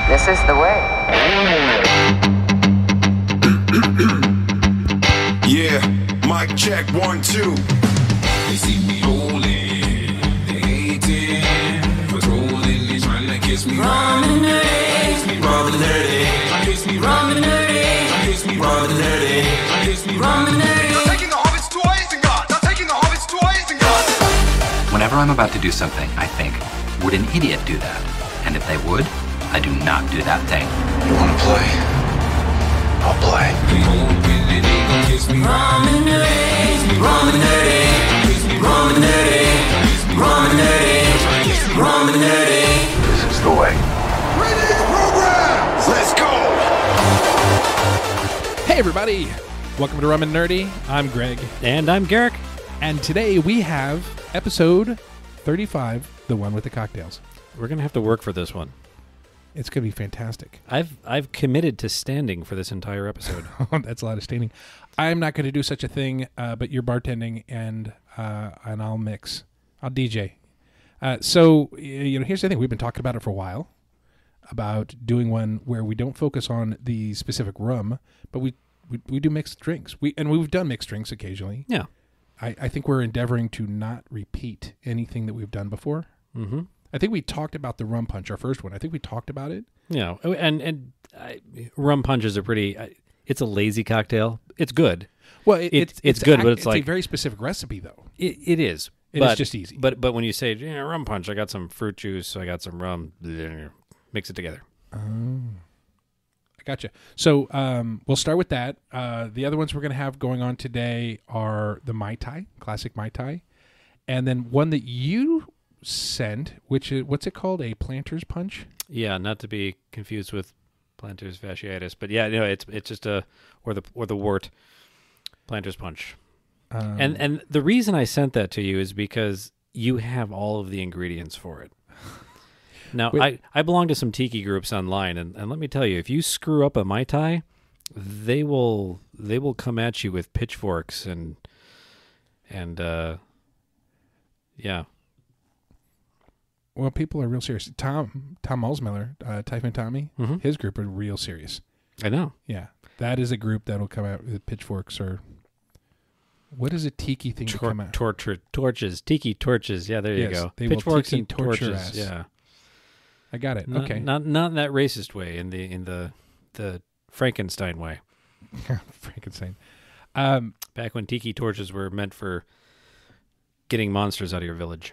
This is the way. Yeah, mic check 1, 2. They see me rolling, they hating, patrolling, they trying to kiss me rum and nerdy, kiss me rum and nerdy, kiss me rum and nerdy, kiss me rum and nerdy, kiss me rum and nerdy. They're taking the hobbits to Isengard. They're taking the hobbits to Isengard. Whenever I'm about to do something, I think, would an idiot do that? And if they would, I do not do that thing. You wanna play? I'll play. They hoping that they gon' kiss me rum and nerdy, kiss me rum and nerdy, kiss me rum and nerdy, kiss me rum and nerdy, kiss me rum and nerdy. This is the way. Ready program. Let's go. Hey everybody, welcome to Rum and Nerdy. I'm Greg. And I'm Garrick. And today we have episode 35, the one with the cocktails. We're going to have to work for this one. It's going to be fantastic. I've committed to standing for this entire episode. That's a lot of standing. I'm not going to do such a thing, but you're bartending and I'll mix. I'll DJ. So here's the thing. We've been talking about it for a while, about doing one where we don't focus on the specific rum, but we do mixed drinks. We've done mixed drinks occasionally. Yeah. I think we're endeavoring to not repeat anything that we've done before. Mm-hmm. I think we talked about the rum punch, our first one. I think we talked about it. Yeah, rum punch is it's a lazy cocktail. It's good. Well, it's good, but it's a very specific recipe, though. It is. It's just easy. But when you say rum punch, I got some fruit juice, I got some rum, mix it together. I gotcha. So we'll start with that. The other ones we're going to have going on today are the Mai Tai, classic Mai Tai, and then one that you sent, which is, what's it called? A planter's punch? Yeah, not to be confused with plantar's fasciitis, but yeah, it's just or the wart, planter's punch. And the reason I sent that to you is because you have all of the ingredients for it. Now, I belong to some tiki groups online, and let me tell you, if you screw up a Mai Tai, they will come at you with pitchforks and yeah. Well, people are real serious. Tom Malsmiller, Typhoon Tommy, his group are real serious. I know. Yeah, that is a group that'll come out with pitchforks or what is a tiki thing to come out? Torches, tiki torches. Yeah, there you go. They pitchforks will and torture torches. us. Yeah, I got it. Okay, not in that racist way. In the Frankenstein way. Frankenstein. Back when tiki torches were meant for getting monsters out of your village.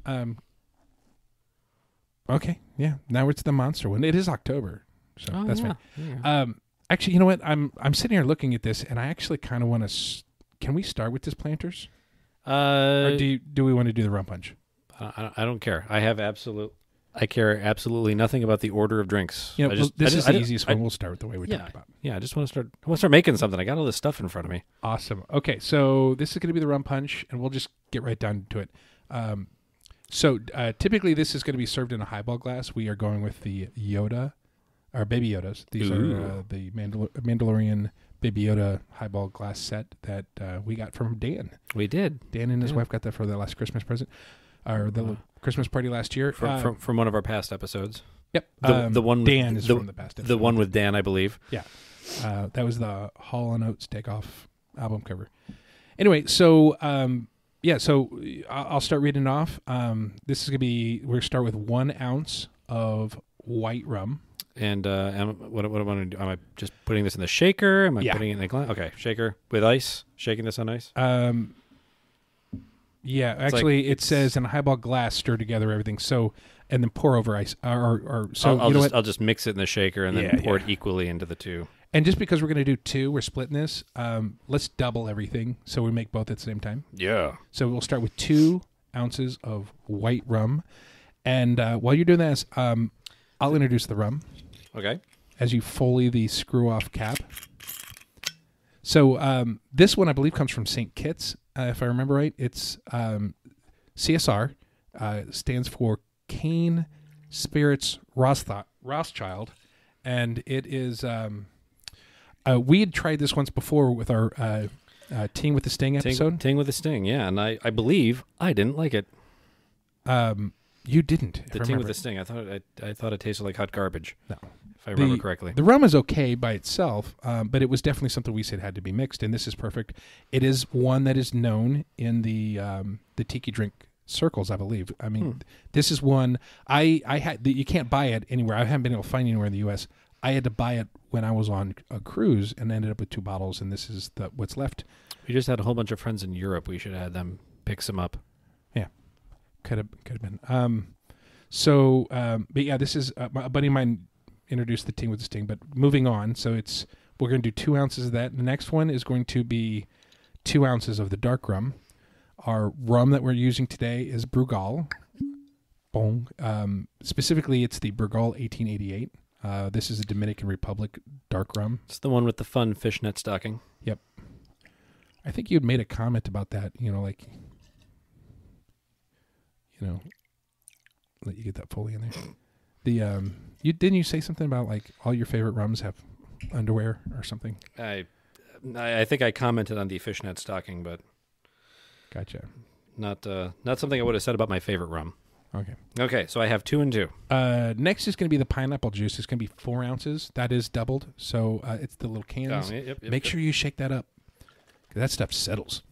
Okay, yeah. Now it's the monster one. It is October, so that's fine. Yeah. Actually, you know what? I'm sitting here looking at this, and I actually kind of want to. Can we start with this planters? Or do we want to do the rum punch? I don't care. I care absolutely nothing about the order of drinks. This is the easiest one. We'll start with the way we talked about. Yeah, I just want to start making something. I got all this stuff in front of me. Awesome. Okay, so this is going to be the rum punch, and we'll just get right down to it. So typically this is going to be served in a highball glass. We are going with the Yoda, or Baby Yodas. These are the Mandalorian Baby Yoda highball glass set that we got from Dan. We did. Dan and his wife got that for their last Christmas present, or the Christmas party last year. From one of our past episodes. Yep. The one with Dan is from the past episode. The one with Dan, I believe. Yeah. That was the Hall & Oates Takeoff album cover. Anyway, so... so I'll start reading off. This is going to be, we're going to start with 1 ounce of white rum. And what am I going to do? Am I just putting this in the shaker? Am I putting it in the glass? Okay, shaker with ice, shaking this on ice? Yeah, actually it says in a highball glass, stir together everything. So, and then pour over ice. I'll just mix it in the shaker and then pour it equally into the two. And just because we're going to do 2, we're splitting this. Let's double everything so we make both at the same time. Yeah. So we'll start with 2 ounces of white rum. And while you're doing this, I'll introduce the rum. Okay. As you foley the screw-off cap. So this one, I believe, comes from St. Kitts, if I remember right. It's CSR. Stands for Cane Spirits Rothschild. And it is... we had tried this once before with our Ting with the Sting episode. Ting with the Sting, yeah. And I believe I didn't like it. You didn't. The Ting with the Sting. I thought it tasted like hot garbage. No. if I remember correctly. The rum is okay by itself, but it was definitely something we said had to be mixed, and this is perfect. It is one that is known in the tiki drink circles, I believe. I mean, this is one I had. You can't buy it anywhere. I haven't been able to find it anywhere in the U.S. I had to buy it when I was on a cruise and ended up with 2 bottles, and this is what's left. We just had a whole bunch of friends in Europe. We should have had them pick some up. Yeah, could have been. But yeah, this is a buddy of mine introduced the Ting with the Sting. But moving on, so we're going to do 2 ounces of that. The next one is going to be 2 ounces of the dark rum. Our rum that we're using today is Brugal. Boom. Specifically, it's the Brugal 1888. This is a Dominican Republic dark rum. It's the one with the fun fishnet stocking. Yep. I think you had made a comment about that, let you get that Foley in there. Didn't you say something about like all your favorite rums have underwear or something? I think I commented on the fishnet stocking, but Gotcha. Not something I would have said about my favorite rum. Okay, so I have 2 and 2. Next is going to be the pineapple juice. It's going to be 4 ounces. That is doubled, so it's the little cans. Yep, Make sure you shake that up. That stuff settles.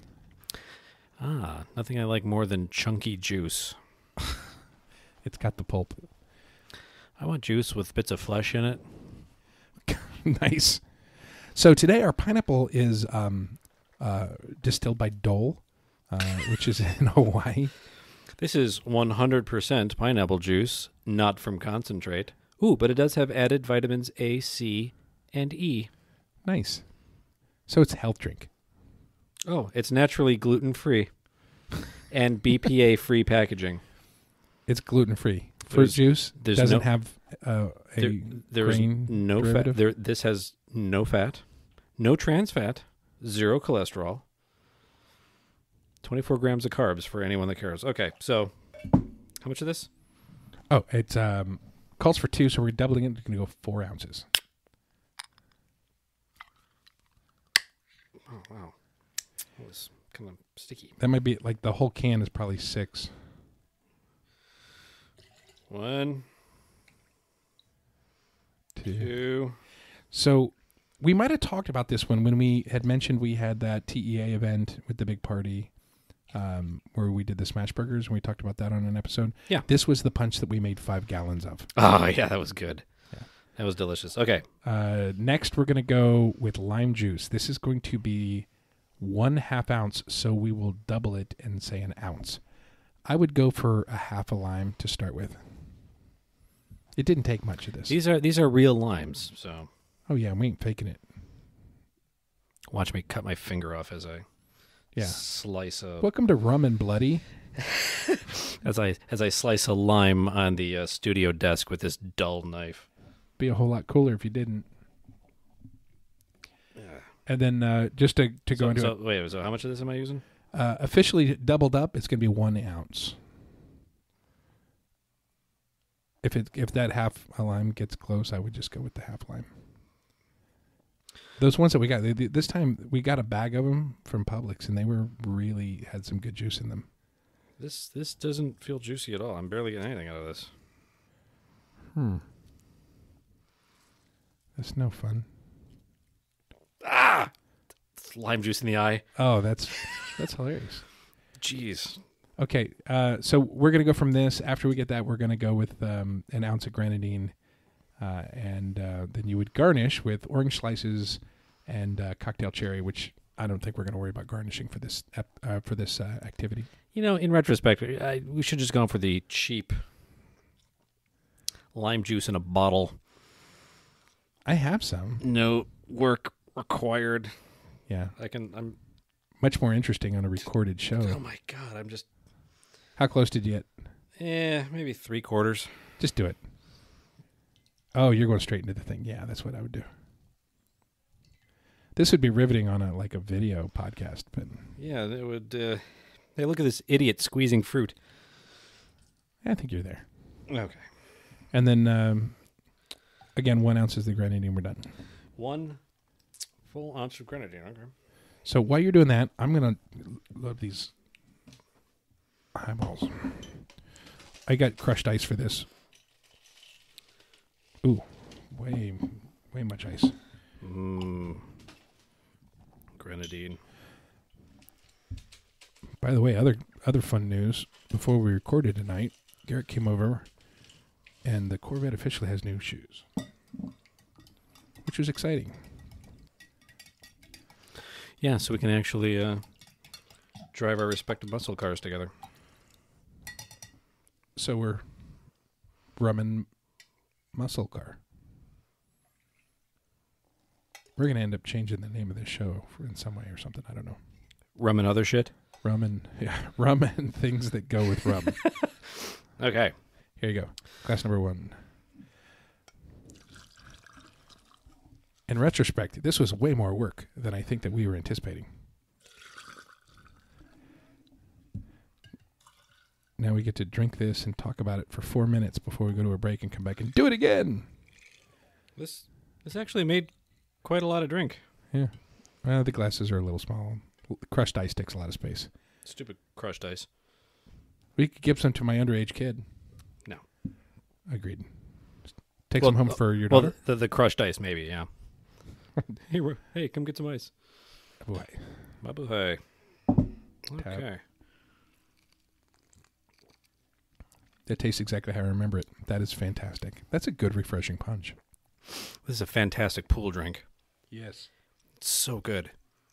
Nothing I like more than chunky juice. It's got the pulp. I want juice with bits of flesh in it. Nice. So today our pineapple is distilled by Dole, which is in Hawaii. This is 100% pineapple juice, not from concentrate. Ooh, but it does have added vitamins A, C, and E. Nice. So it's a health drink. Oh, it's naturally gluten-free and BPA-free packaging. It's gluten-free. Fruit juice doesn't have there's grain no derivative? fat. This has no fat, no trans fat, 0 cholesterol, 24 grams of carbs for anyone that cares. Okay, so how much of this? Oh, it calls for 2, so we're doubling it. It's going to go 4 ounces. Oh, wow. That was kind of sticky. That might be, like, the whole can is probably 6. 1, 2. So we might have talked about this one when we had mentioned we had that TEA event with the big party where we did the smash burgers, and we talked about that on an episode. Yeah. This was the punch that we made 5 gallons of. Oh, yeah, that was good. Yeah. That was delicious. Okay. Next, we're going to go with lime juice. This is going to be 1/2 ounce, so we will double it and say an ounce. I would go for a half a lime to start with. It didn't take much of this. These are real limes, so. Oh yeah, we ain't faking it. Watch me cut my finger off as I slice a. Welcome to Rum and Bloody. as I slice a lime on the studio desk with this dull knife. Be a whole lot cooler if you didn't. Yeah. And then just to go into it. Wait, so how much of this am I using? Officially doubled up, it's going to be 1 ounce. If that half a lime gets close, I would just go with the half lime. Those ones that we got this time, we got a bag of them from Publix, and they were really had some good juice in them. This doesn't feel juicy at all. I'm barely getting anything out of this. That's no fun. It's lime juice in the eye. Oh, that's hilarious. Jeez. Okay, so we're going to go from this. After we get that, we're going to go with an ounce of grenadine, and then you would garnish with orange slices and cocktail cherry, which I don't think we're going to worry about garnishing for this activity. In retrospect, we should just go for the cheap lime juice in a bottle. I have some. No work required. Yeah, I'm much more interesting on a recorded show. Oh my God, I'm just. How close did you get? Maybe 3/4. Just do it. Oh, you're going straight into the thing. Yeah, that's what I would do. This would be riveting on a video podcast, but yeah, it would. Hey, look at this idiot squeezing fruit. I think you're there. Okay. And then again, 1 ounce is the grenadine. We're done. 1 full ounce of grenadine. Okay. So while you're doing that, I'm gonna love these eyeballs. I got crushed ice for this. Ooh, way much ice. Grenadine. By the way, other fun news. Before we recorded tonight, Garrett came over, and the Corvette officially has new shoes, which was exciting. Yeah, so we can actually drive our respective muscle cars together. So we're rumming muscle car. We're going to end up changing the name of this show in some way or something. I don't know. Rum and other shit? Rum and things that go with rum. Okay. Here you go. Class number 1. In retrospect, this was way more work than I think that we were anticipating. Now we get to drink this and talk about it for 4 minutes before we go to a break and come back and do it again. This actually made quite a lot of drink. Yeah. Well, the glasses are a little small. Crushed ice takes a lot of space. Stupid crushed ice. We could give some to my underage kid. No. Agreed. Take some home for your daughter. Well, the crushed ice, maybe, yeah. Hey, come get some ice. Boy. Hey. Okay. That tastes exactly how I remember it. That is fantastic. That's a good, refreshing punch. This is a fantastic pool drink. Yes. It's so good.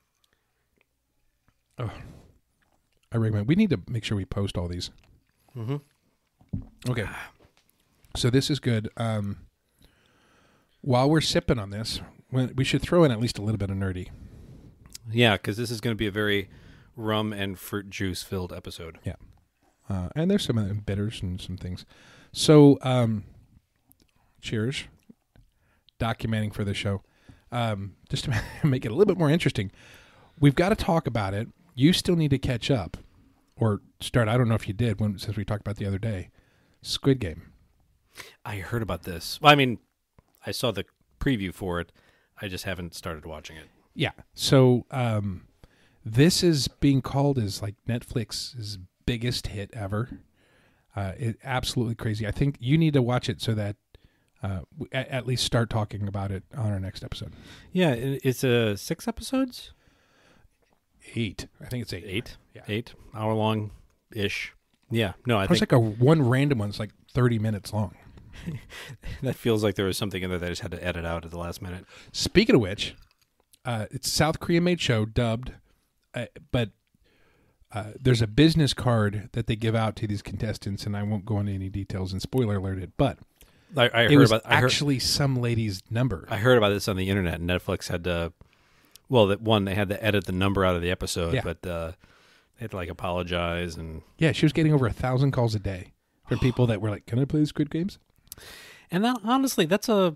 Oh, I recommend. We need to make sure we post all these. Mm-hmm. Okay. So this is good. While we're sipping on this, we should throw in at least a little bit of nerdy. Yeah, because this is going to be a very rum and fruit juice filled episode. Yeah. And there's some bitters and some things. So, cheers. Documenting for the show. Just to make it a little bit more interesting, we've got to talk about it. You still need to catch up or start. I don't know if you did since we talked about the other day. Squid Game. I heard about this. Well, I mean, I saw the preview for it. I just haven't started watching it. Yeah. So this is being called as like Netflix's biggest hit ever. It absolutely crazy. I think you need to watch it so that at least start talking about it on our next episode. Yeah, it's 6 episodes? 8. I think it's 8. 8? Yeah. 8 hour long ish. Yeah. No, I think think like one random one's like 30 minutes long. that feels like there was something in there that I just had to edit out at the last minute. Speaking of which, it's a South Korean made show, dubbed, but there's a business card that they give out to these contestants, and I won't go into any details and spoiler alert it, but I it was heard actually some lady's number. I heard about this on the internet, and Netflix had to, they had to edit the number out of the episode, yeah. but they had to like apologize and yeah, she was getting over 1,000 calls a day from people that were like, "Can I play Squid Games?" And that honestly, that's a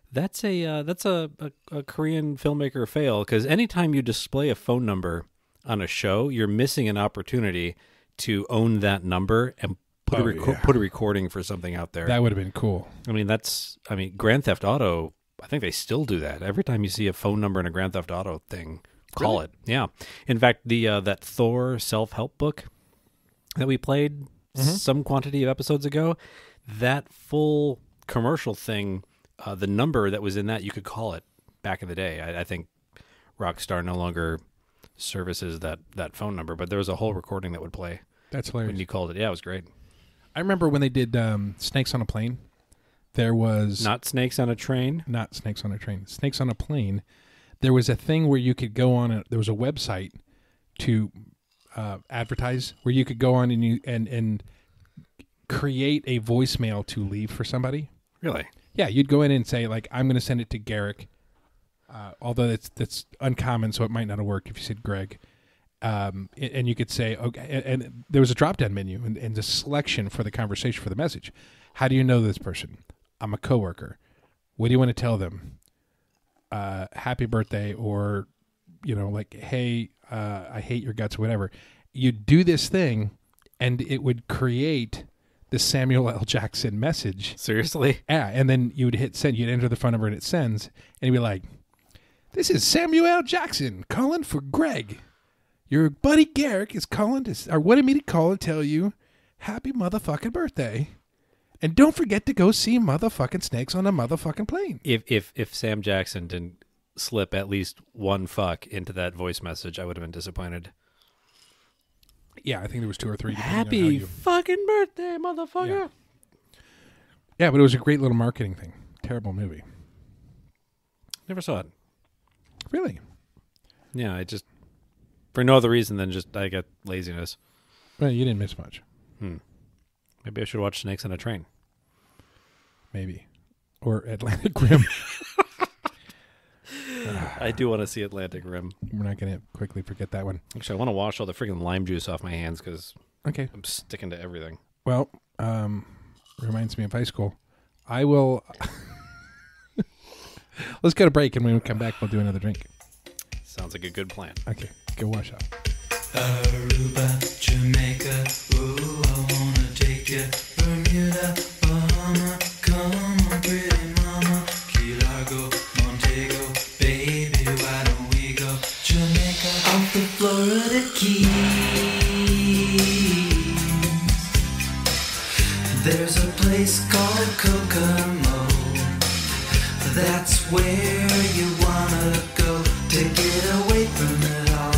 Korean filmmaker fail, because anytime you display a phone number on a show, you're missing an opportunity to own that number and put a recording for something out there. That would have been cool. I mean, Grand Theft Auto, I think they still do that. Every time you see a phone number in a Grand Theft Auto thing, call it. Yeah. In fact, that Thor self-help book that we played some quantity of episodes ago, that full commercial thing, the number that was in that, you could call it back in the day. I think Rockstar no longer services that phone number, but there was a whole recording that would play. That's hilarious. When you called it. Yeah, it was great. I remember when they did Snakes on a Plane. There was Not Snakes on a Train. Not Snakes on a Train. Snakes on a Plane. There was a thing where you could go on. There was a website to advertise where you could go on and create a voicemail to leave for somebody. Really? Yeah, you'd go in and say like, "I'm going to send it to Garrick," although that's uncommon, so it might not have worked if you said Greg. And you could say, okay, and there was a drop-down menu and the selection for the conversation for the message. How do you know this person? I'm a coworker. What do you want to tell them? Happy birthday, or, like, hey, I hate your guts, or whatever. You'd do this thing, and it would create the Samuel L. Jackson message. Seriously? Yeah, and then you would hit send. You'd enter the phone number, and it sends. And you'd be like, "This is Samuel L. Jackson calling for Greg. Your buddy Garrick is calling or wanted me to call and tell you happy motherfucking birthday." And don't forget to go see motherfucking snakes on a motherfucking plane. If Sam Jackson didn't slip at least one fuck into that voice message, I would have been disappointed. Yeah, I think there was 2 or 3. Happy fucking birthday, motherfucker. Yeah, but it was a great little marketing thing. Terrible movie. Never saw it. Really? Yeah, I just, for no other reason than just I got laziness. Well, you didn't miss much. Maybe I should watch Snakes on a Train. Maybe. Or Atlantic Rim. I do want to see Atlantic Rim. We're not going to quickly forget that one. Actually, I want to wash all the freaking lime juice off my hands because I'm sticking to everything. Well, reminds me of high school. I will... Let's get a break, and when we come back, we'll do another drink. Sounds like a good plan. Okay, go wash up. Aruba, Jamaica, ooh, I wanna take you. Bermuda, Bahama, come on, pretty mama. Key Largo, Montego, baby, why don't we go? Jamaica, off the Florida Keys. There's a place called Kokomo. That's where you wanna go to get away from it all.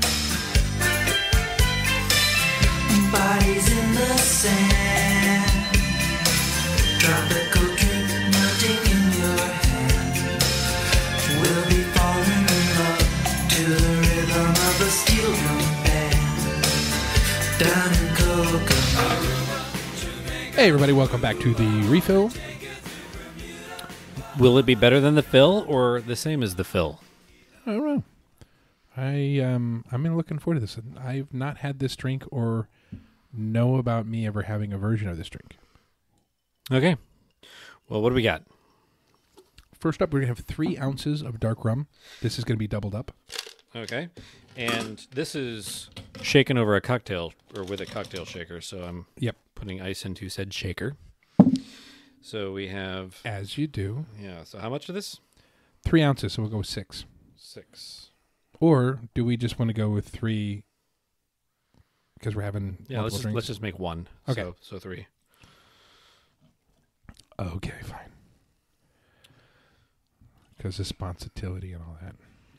Bodies in the sand, tropical drink melting in your hand. We'll be falling in love to the rhythm of a steel drum band down in Kokomo. Hey, everybody, welcome back to the Refill. Will it be better than the fill or the same as the fill? I don't know. I'm looking forward to this. I've not had this drink or know about me ever having a version of this drink. Okay. Well, what do we got? First up, we're going to have 3 ounces of dark rum. This is going to be doubled up. Okay. And this is shaken over a cocktail or with a cocktail shaker. So I'm putting ice into said shaker. So we have... As you do. Yeah. So how much of this? 3 ounces, so we'll go with 6. 6. Or do we just want to go with 3 because we're having multiple drinks? Let's just make 1. Okay. So 3. Okay, fine. Because of sponsibility and all that.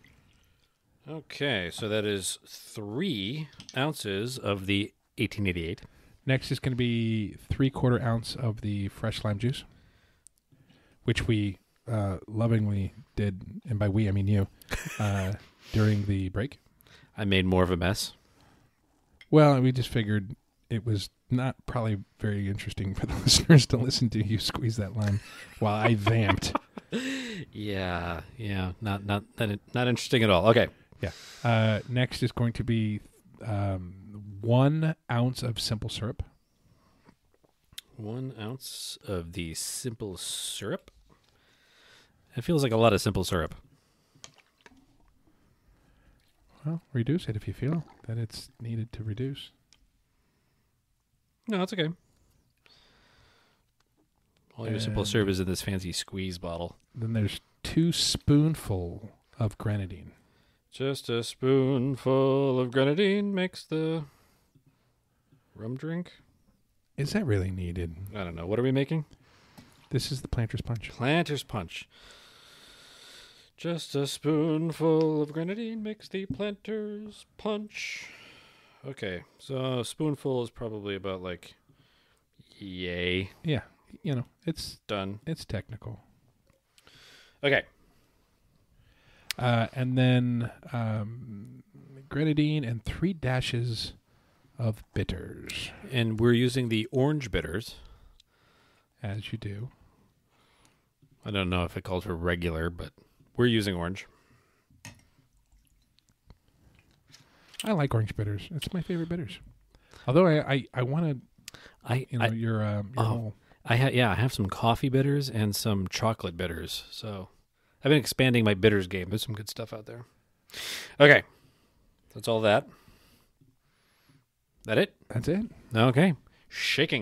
Okay, so that is 3 ounces of the 1888. Next is going to be 3/4 ounce of the fresh lime juice, which we lovingly did, and by we I mean you, during the break. I made more of a mess. Well, we just figured it was not probably very interesting for the listeners to listen to you squeeze that lime while I vamped. Yeah, not interesting at all. Okay. Yeah. Next is going to be 1 ounce of simple syrup. 1 ounce of the simple syrup. It feels like a lot of simple syrup. Well, reduce it if you feel that it's needed to reduce. No, it's okay. All your simple syrup is in this fancy squeeze bottle. Then there's 2 spoonful of grenadine. Just a spoonful of grenadine makes the rum drink. Is that really needed? I don't know. What are we making? This is the Planter's Punch. Planter's Punch. Just a spoonful of grenadine makes the Planter's Punch. Okay, so a spoonful is probably about like, yay. Yeah, it's done. It's technical. Okay. And then grenadine and 3 dashes of bitters. And we're using the orange bitters. As you do. I don't know if it calls for regular, but we're using orange. I like orange bitters. It's my favorite bitters. Although I want to, your whole. I have some coffee bitters and some chocolate bitters. So I've been expanding my bitters game. There's some good stuff out there. Okay. That's all that. That it? That's it. Okay. Shaking.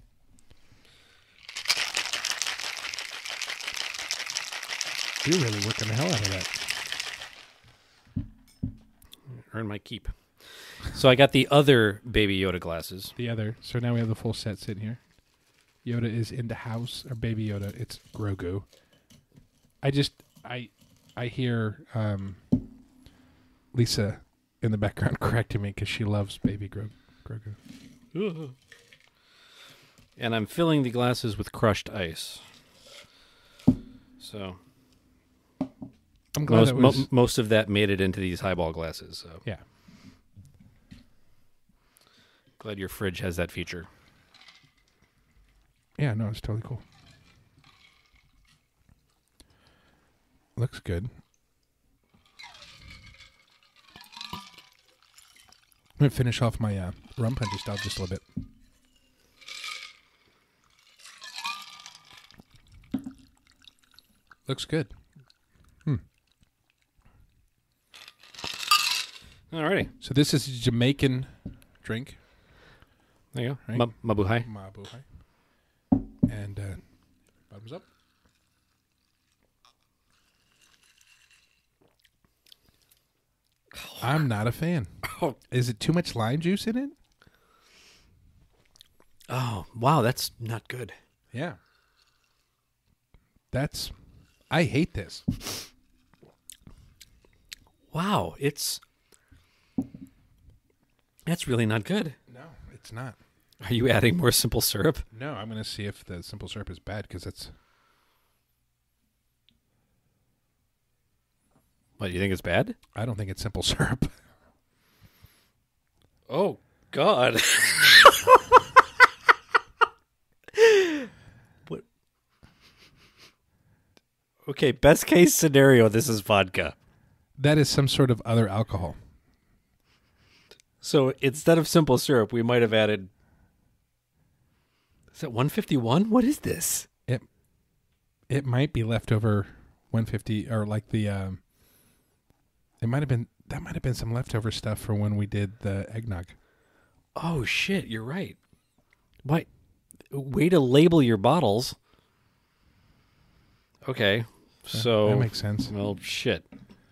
You're really working the hell out of that. Earn my keep. So I got the other Baby Yoda glasses. So now we have the full set sitting here. Yoda is into house, or Baby Yoda. It's Grogu. I hear Lisa in the background correcting me because she loves Baby Grogu. And I'm filling the glasses with crushed ice. So I'm glad most of that made it into these highball glasses. So yeah. Glad your fridge has that feature. Yeah, no, it's totally cool. Looks good. I'm going to finish off my rum punchy style just a little bit. Looks good. Alrighty. So this is a Jamaican drink. There you go. Right? Mabuhay. Mabuhay. And bottoms up. I'm not a fan. Oh. Is it too much lime juice in it? Oh, wow, that's not good. Yeah. I hate this. Wow, that's really not good. No, it's not. Are you adding more simple syrup? No, I'm going to see if the simple syrup is bad because it's... What, you think it's bad? I don't think it's simple syrup. Oh, God. What? Okay, best case scenario, this is vodka. That is some sort of other alcohol. So instead of simple syrup, we might have added... Is that 151? What is this? It might be leftover 150 or like the... That might have been some leftover stuff from when we did the eggnog. Oh, shit, you're right. What? Way to label your bottles. Okay, so... That makes sense. Well, shit.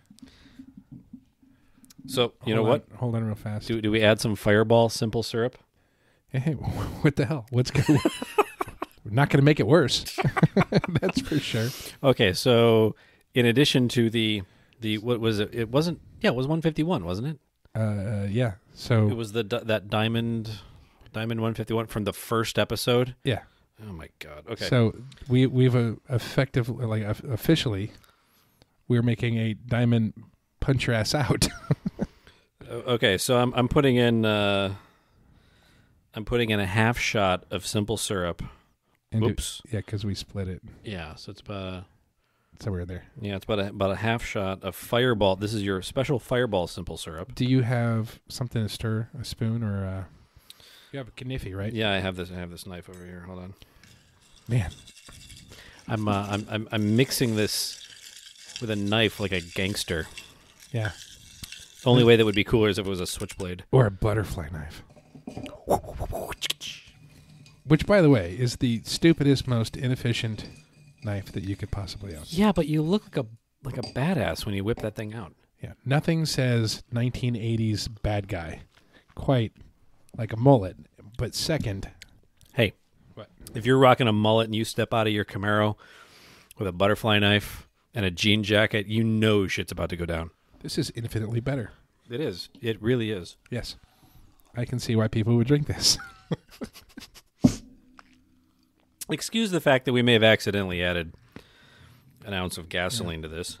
So, you know what? Hold on real fast. Do we add some Fireball simple syrup? Hey, what the hell? What's going on? We're not going to make it worse. That's for sure. Okay, so in addition to the what was it? It wasn't. Yeah, it was 151, wasn't it? Yeah. So it was that diamond 151 from the first episode. Yeah. Oh my God. Okay. So we've effectively officially we're making a diamond punch your ass out. Okay, so I'm putting in a half shot of simple syrup. Oops. Yeah, because we split it. Yeah, so it's about somewhere there. Yeah, it's about a half shot of Fireball. This is your special Fireball simple syrup. Do you have something to stir? A spoon or you have a kniffy, right? Yeah, I have this knife over here. Hold on. Man, I'm mixing this with a knife like a gangster. Yeah. The only way that would be cooler is if it was a switchblade. Or a butterfly knife. Which, by the way, is the stupidest, most inefficient knife that you could possibly own. Yeah, but you look like a badass when you whip that thing out. Yeah. Nothing says 1980s bad guy quite like a mullet. But second... Hey, what? If you're rocking a mullet and you step out of your Camaro with a butterfly knife and a jean jacket, you know shit's about to go down. This is infinitely better. It is. It really is. Yes. I can see why people would drink this. Excuse the fact that we may have accidentally added an ounce of gasoline to this.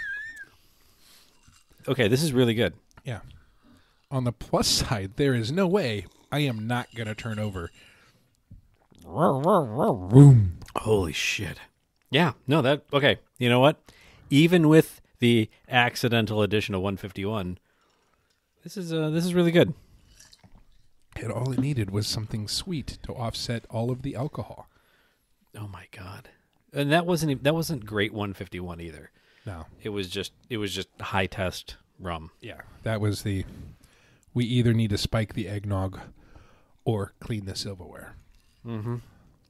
Okay, this is really good. Yeah. On the plus side, there is no way I am not going to turn over. Holy shit. Yeah. No, that... Okay. You know what? Even with the accidental addition of 151, this is really good. And all it needed was something sweet to offset all of the alcohol. Oh my God. And that wasn't great 151 either. No. It was just high test rum. Yeah. That was we either need to spike the eggnog or clean the silverware. Mm-hmm.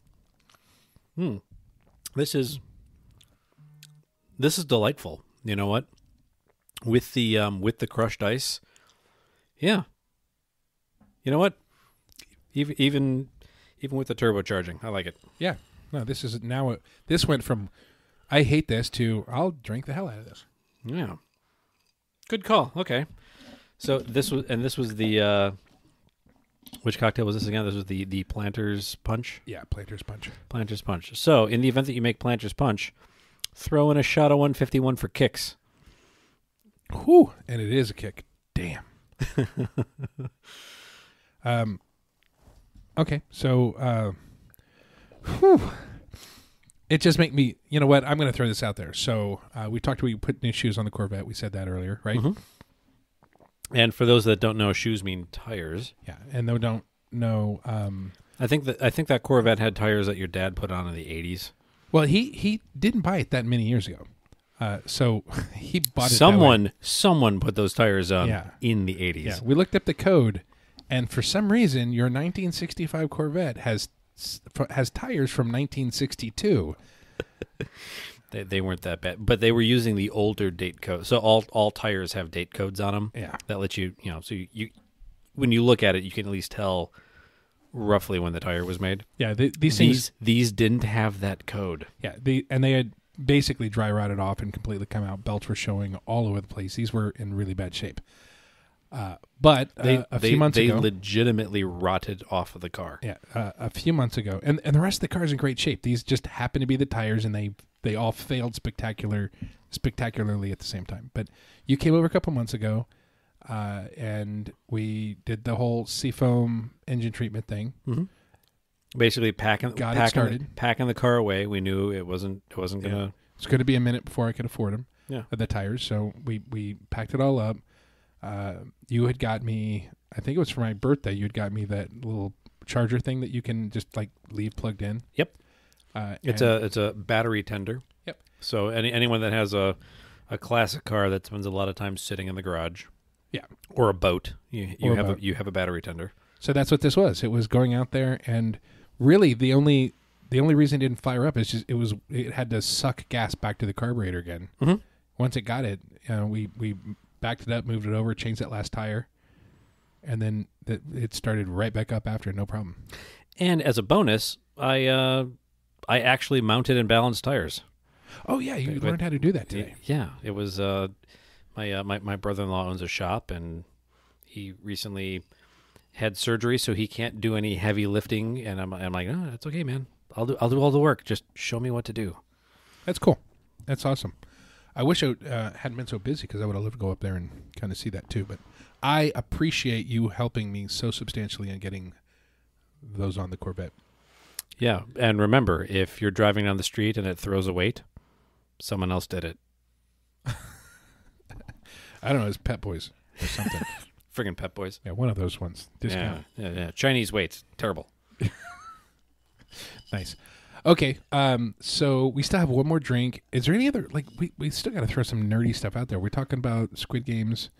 This is delightful. You know what? With the crushed ice. Yeah. You know what? Even Even with the turbocharging, I like it. Yeah. No, this is now. This went from I hate this to I'll drink the hell out of this. Yeah. Good call. Okay. So this was the which cocktail was this again? This was the Planters Punch. Yeah, Planters Punch. Planters Punch. So in the event that you make Planters Punch, throw in a shot of 151 for kicks. Whew, and it is a kick. Damn. Okay, so whew. It just make me, you know what, I'm going to throw this out there. So we talked about you put new shoes on the Corvette. We said that earlier, right? Mm-hmm. And for those that don't know, shoes mean tires. Yeah, and they don't know. I think that Corvette had tires that your dad put on in the 80s. Well, he didn't buy it that many years ago. So he bought it that way. Someone put those tires on in the 80s. Yeah, we looked up the code, and for some reason, your 1965 Corvette has tires from 1962. They weren't that bad, but they were using the older date code. So all tires have date codes on them. Yeah, that let you so you when you look at it, you can at least tell roughly when the tire was made. Yeah, these didn't have that code. Yeah, they had basically dry rotted off and completely come out. Belts were showing all over the place. These were in really bad shape. But a few months ago, they legitimately rotted off of the car. Yeah, a few months ago, and the rest of the car is in great shape. These just happen to be the tires, and they all failed spectacularly at the same time. But you came over a couple months ago, and we did the whole seafoam engine treatment thing. Mm-hmm. Basically, packing the car away. We knew it wasn't gonna. It's going to be a minute before I could afford them. Yeah, the tires. So we packed it all up. You had got me, I think it was for my birthday, you had got me that little charger thing that you can just like leave plugged in. Yep. It's a battery tender. Yep. So anyone that has a classic car that spends a lot of time sitting in the garage. Yeah. Or a boat. You have a battery tender. So that's what this was. It was going out there, and really the only reason it didn't fire up is just it had to suck gas back to the carburetor again. Mm-hmm. Once it got it, we backed it up, moved it over, changed that last tire, and then it started right back up after, no problem. And as a bonus, I actually mounted and balanced tires. Oh yeah, you learned how to do that today. Yeah, it was my brother-in-law owns a shop, and he recently had surgery, so he can't do any heavy lifting. And I'm like, oh, that's okay, man. I'll do all the work. Just show me what to do. That's cool. That's awesome. I wish I hadn't been so busy, because I would have loved to go up there and kind of see that too. But I appreciate you helping me so substantially in getting those on the Corvette. Yeah, and remember, if you're driving down the street and it throws a weight, someone else did it. I don't know, it's Pet Boys or something. Friggin' Pet Boys. Yeah, one of those ones. Discount. Yeah. Chinese weights. Terrible. Nice. Okay, so we still have one more drink. Is there any other, like, we still got to throw some nerdy stuff out there. We're talking about Squid Games.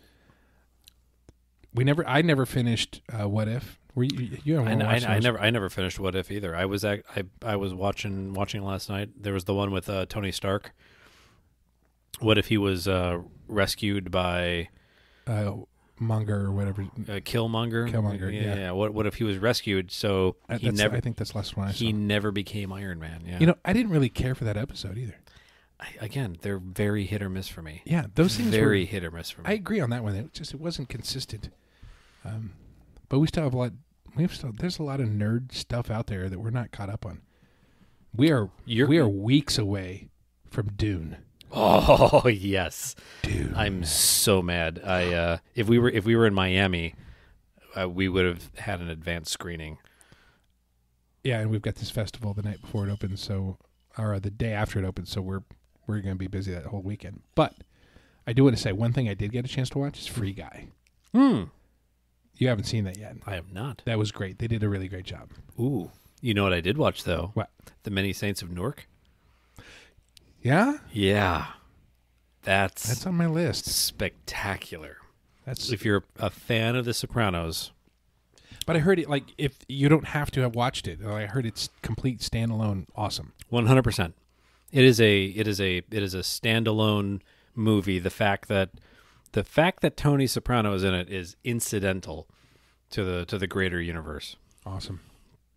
I never finished What If. Were you I never finished What If either. I was watching last night. There was the one with Tony Stark. What if he was rescued by Monger or whatever. Killmonger. Killmonger. Yeah. What if he was rescued? So I think that's the last one I saw. He never became Iron Man. Yeah. You know, I didn't really care for that episode either. Again, they're very hit or miss for me. Yeah, those things very hit or miss for me. I agree on that one. It wasn't consistent. But we still have a lot. There's a lot of nerd stuff out there that we're not caught up on. We are weeks away from Dune. Oh yes, Dune. I'm so mad. If we were in Miami, we would have had an advanced screening. Yeah, and we've got this festival the night before it opens, or the day after it opens. So we're going to be busy that whole weekend. But I do want to say one thing I did get a chance to watch is Free Guy. You haven't seen that yet. I have not. That was great. They did a really great job. Ooh. You know what I did watch, though? What? The Many Saints of Newark. Yeah? Yeah. That's on my list. Spectacular. That's if you're a fan of The Sopranos. But I heard it, like, if you don't have to have watched it. I heard it's complete standalone awesome. 100%. It is a standalone movie. The fact that Tony Soprano is in it is incidental to the greater universe. Awesome.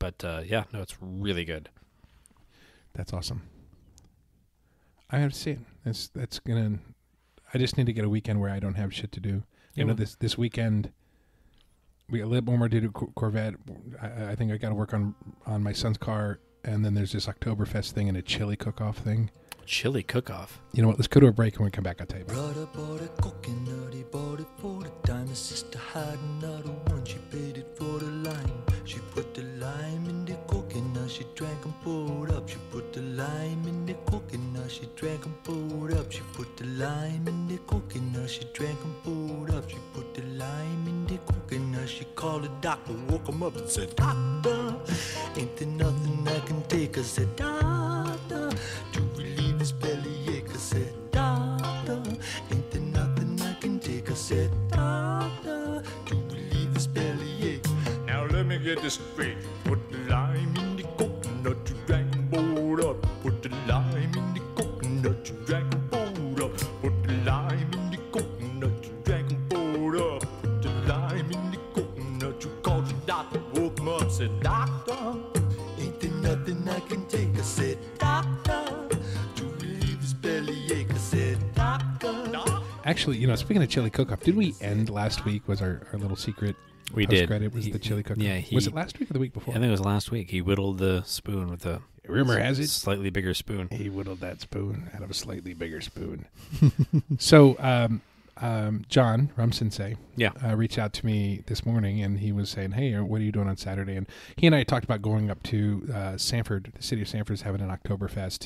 But yeah, no, it's really good. That's awesome. I have to see it. That's gonna. I just need to get a weekend where I don't have shit to do. You know, this weekend we got a little more to do. Corvette. I think I got to work on my son's car, and then there's this Oktoberfest thing and a chili cook-off thing. Chili cook-off. You know what? Let's go to a break, and when we come back, I'll tell you about it. Brother bought a coconut, he bought it for the time. His sister had another one, she paid it for the lime. She put the lime in the coconut, she drank and poured up. She put the lime in the coconut, she drank and poured up. She put the lime in the coconut, she drank and poured up. She put the lime in the coconut, she called the doctor, woke him up and said, Doctor, ain't there nothing I can take? I said, Doctor, to relieve this bellyache. I said, Doctor, ain't there nothing I can take? I said, Doctor, to relieve this bellyache. Now let me get this straight. Put the lime in the coconut, you drank and poured up. Put the lime in the coconut, you drank and poured up. Put the lime in the coconut, you drank and poured up. Put the lime in the coconut, you called your doctor, woke him up, said, Doctor, ain't there nothing I can take? I said, Doctor, to relieve his bellyache. I said, Doctor. Actually, you know, speaking of chili cook-off, did we end last week? Was our little secret? We did. Credit was the chili cook-off. Yeah, was it last week or the week before? I think it was last week. He whittled the spoon with a Rumor has it slightly bigger spoon. he whittled that spoon out of a slightly bigger spoon. So, John Rum Sensei, reached out to me this morning, and he was saying, "Hey, what are you doing on Saturday?" And he and I talked about going up to Sanford. The city of Sanford is having an Oktoberfest.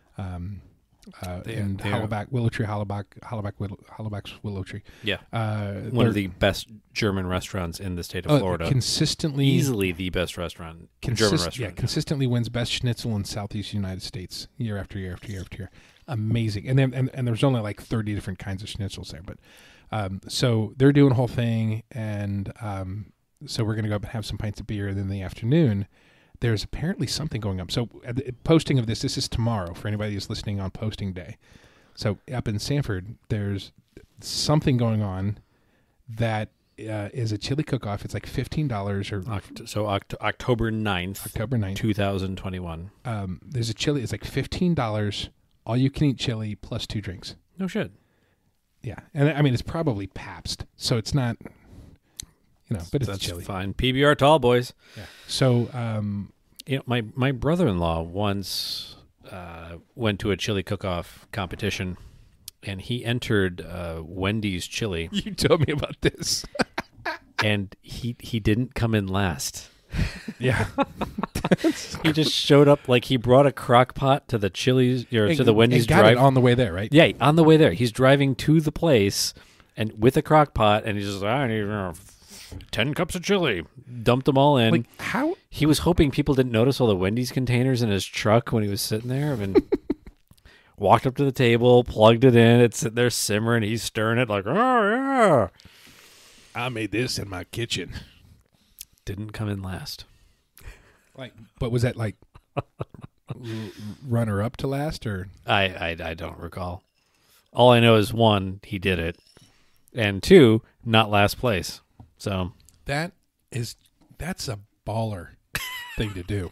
In Hollaback, Willow Tree, Hollaback's Willow Tree. Yeah. One of the best German restaurants in the state of Florida. Consistently. Easily the best German restaurant. Yeah, consistently wins best schnitzel in Southeast United States year after year after year after year. Amazing. And then and there's only like 30 different kinds of schnitzels there. But so they're doing a whole thing. And so we're going to go up and have some pints of beer. And then in the afternoon, there's apparently something going up. So at the posting of this is tomorrow for anybody who's listening on posting day. So up in Sanford, there's something going on that is a chili cook-off. It's like $15 So October 9th, 2021. There's a chili. It's like $15, all you can eat chili plus 2 drinks. No shit. Yeah. And I mean, it's probably Pabst. So it's not, you know, but it's chili. Fine. PBR tall, boys. Yeah. So, you know, my brother-in-law once went to a chili cook-off competition, and he entered Wendy's chili. You told me about this. And he didn't come in last. Yeah. He just showed up like he brought a crock pot to the Chili's or to the Wendy's got drive. it on the way there, right? Yeah, on the way there. He's driving to the place and with a crock pot, and he's just like, I need 10 cups of chili. Dumped them all in. Like, how? He was hoping people didn't notice all the Wendy's containers in his truck when he was sitting there. And walked up to the table, plugged it in. It's sitting there simmering. He's stirring it like, oh, yeah. I made this in my kitchen. Didn't come in last. Like, but was that like runner up to last, or? I don't recall. All I know is 1, he did it, and 2, not last place. So that's a baller thing to do.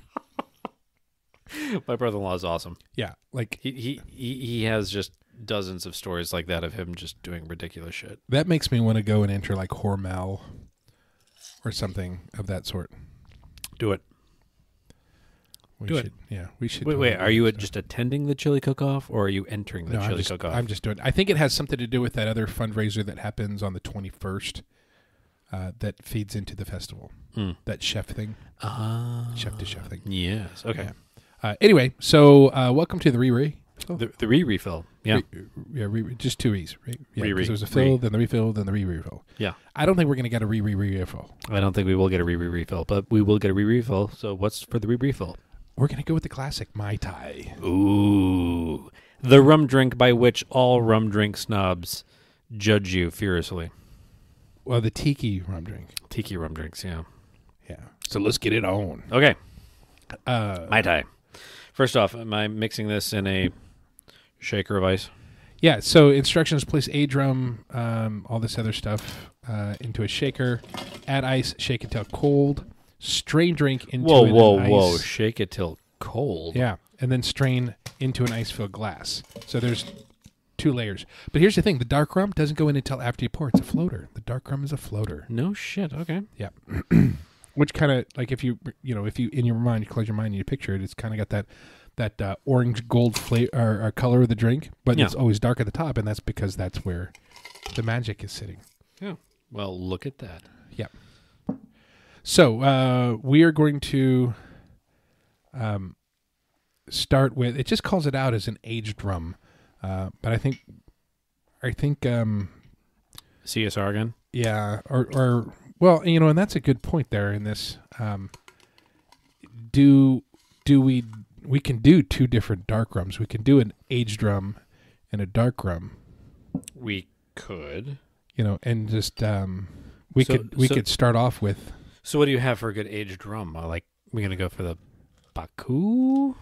My brother-in-law is awesome. Yeah, like he has just dozens of stories like that of him just doing ridiculous shit. That makes me want to go and enter like Hormel or something of that sort. Do it. We should. Yeah, we should. Wait. Are you just attending the chili cook-off, or are you entering the chili cook-off? I'm just doing it. I think it has something to do with that other fundraiser that happens on the 21st that feeds into the festival. That chef thing. Chef to chef thing. Yes. Okay. Yeah. Anyway, so welcome to the re-re. The re-refill. Yeah. Just 2 E's, right? Yeah, Re-re. there's a fill, then the refill, then the re-refill. Yeah. I don't think we're going to get a re-re-refill. I don't think we will get a re-refill, but we will get a re-refill. So what's for the re-refill? We're going to go with the classic Mai Tai. Ooh. The rum drink by which all rum drink snobs judge you furiously. Well, the tiki rum drink. Tiki rum drinks, yeah. Yeah. So let's get it on. Okay. Mai Tai. First off, am I mixing this in a shaker of ice? Yeah, so instructions: place age rum, all this other stuff into a shaker, add ice, shake until cold, strain drink into Whoa, an whoa, ice. whoa! Shake it till cold. Yeah, and then strain into an ice-filled glass. So there's 2 layers. But here's the thing: the dark rum doesn't go in until after you pour. It's a floater. The dark rum is a floater. No shit. Okay. Yeah. Which kind of like if you in your mind, you close your mind and you picture it, it's kind of got that orange gold flavor or color of the drink, but it's always dark at the top, and that's because that's where the magic is sitting. Yeah. Well, look at that. Yeah. So we are going to start with. It just calls it out as an aged rum, but I think CSR again. yeah, or well, and that's a good point there in this. We can do 2 different dark rums. We can do an aged rum and a dark rum. We could. And just we could start off with. So what do you have for a good aged rum? We're gonna go for the Baku,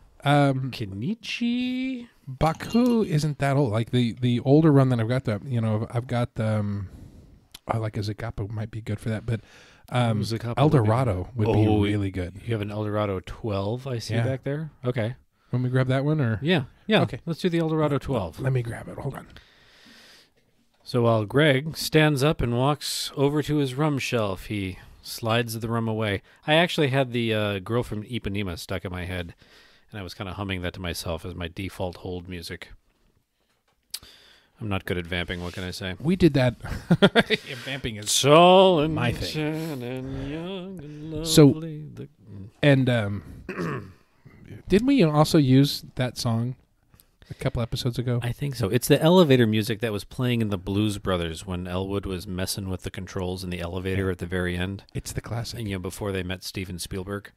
Kenichi. Baku isn't that old. Like the older rum that I've got, I've got like a Zacapa might be good for that, but El Dorado would be really good. You have an El Dorado 12, I see back there. Okay. Want me to grab that one or? Yeah. Okay. Let's do the El Dorado 12. Let me grab it. Hold on. So while Greg stands up and walks over to his rum shelf, he slides the rum away. I actually had the Girl from Ipanema stuck in my head, and I was kind of humming that to myself as my default hold music. I'm not good at vamping. What can I say? We did that. Vamping is Tall and my thing. And young and lovely. So, and didn't we also use that song a couple episodes ago? I think so. It's the elevator music that was playing in the Blues Brothers when Elwood was messing with the controls in the elevator at the very end. It's the classic. And, before they met Steven Spielberg.